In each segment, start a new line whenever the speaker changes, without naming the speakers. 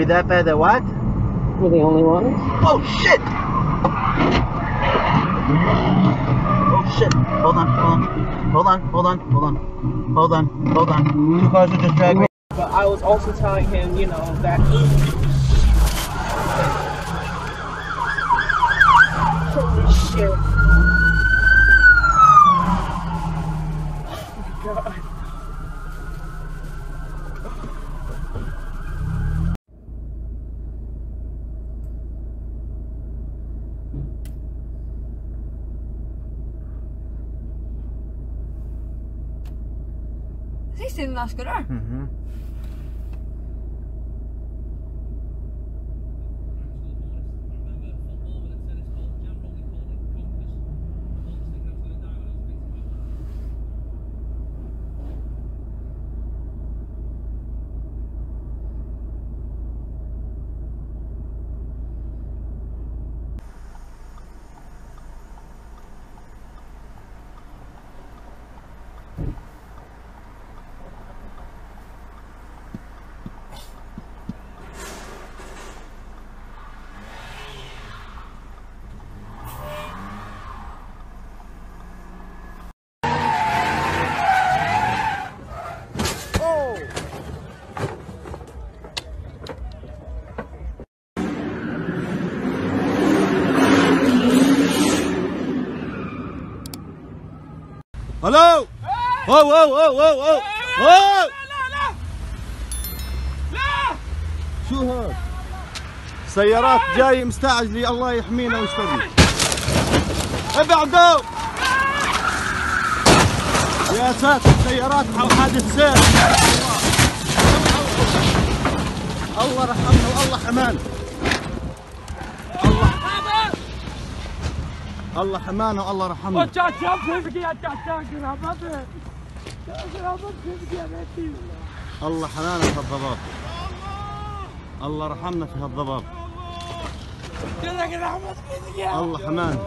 with that feather, what?
We're the only ones.
Oh shit! Oh shit! Hold on, hold on. Hold on, hold on, hold on. Hold on, hold on. 2 cars will just drag me.
But I was also telling him, you know, that holy shit. Oh my god.
Sist i dina skurar?
الو واو واو واو واو واو واو
لا
شو هاد؟ سيارات جاي مستعجلة الله يحمينا ويسترنا. ابعدوا يا ساتر، سيارات حادث سير. الله رحمنا والله حمانا. الله حمانا والله رحمنا. الله حمانا في الضباب. الله رحمنا في هالضباب. الله حمانا.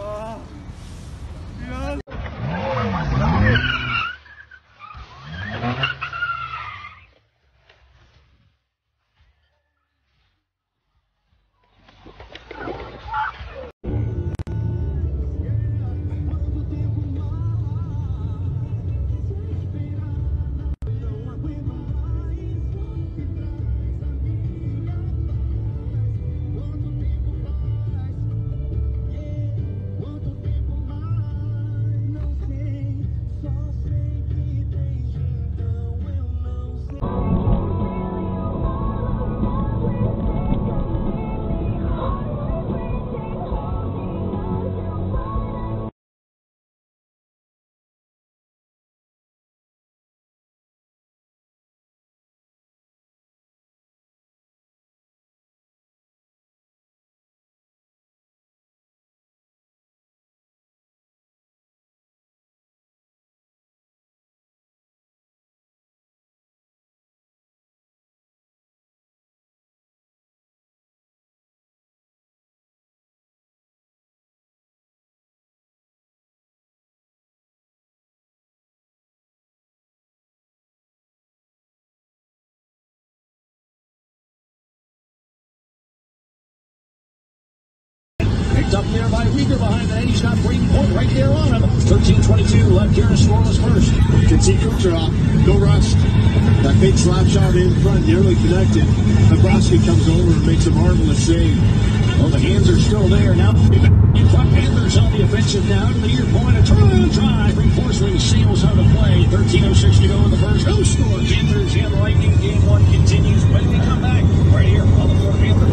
Up there by Rieger behind that. He's got Brady Point right there on him. 13:22 left here. Scoreless first. Can see Kucherov. Go Rust. That big slap shot in front, nearly connected. Nebraska comes over and makes a marvelous save. Well, the hands are still there now. In front, Panthers on the offensive now to the near point. A turnaround drive. Reinforcement seals how to play. 13:06 to go in the first. No score. Panthers and Lightning. Game one continues. When we come back, right here on the floor, Panthers.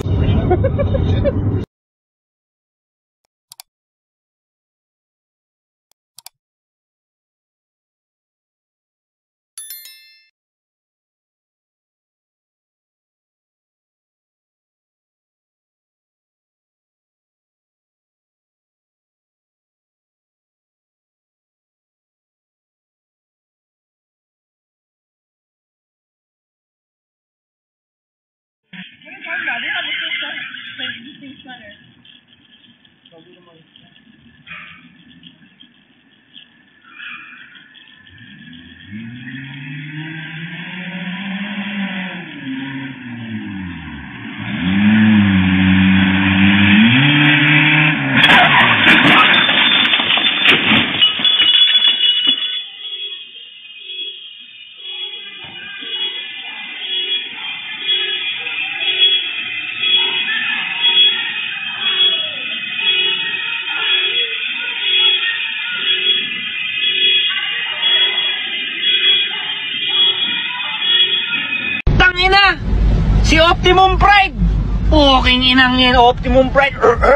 Si Optimum Pride! Puking inang yan, Optimum Pride!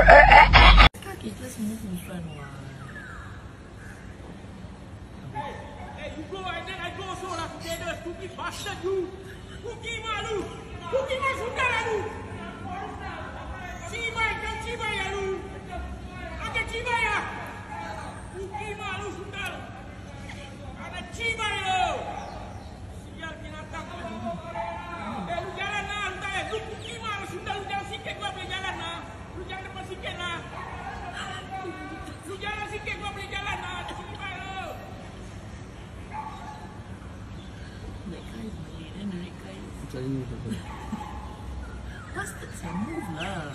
Bastard saya move lah.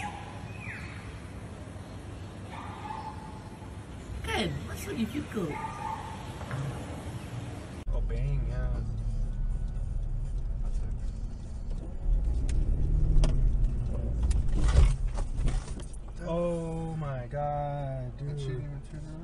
Kan? What's so difficult?
Obeying, yeah. Oh my god, dude.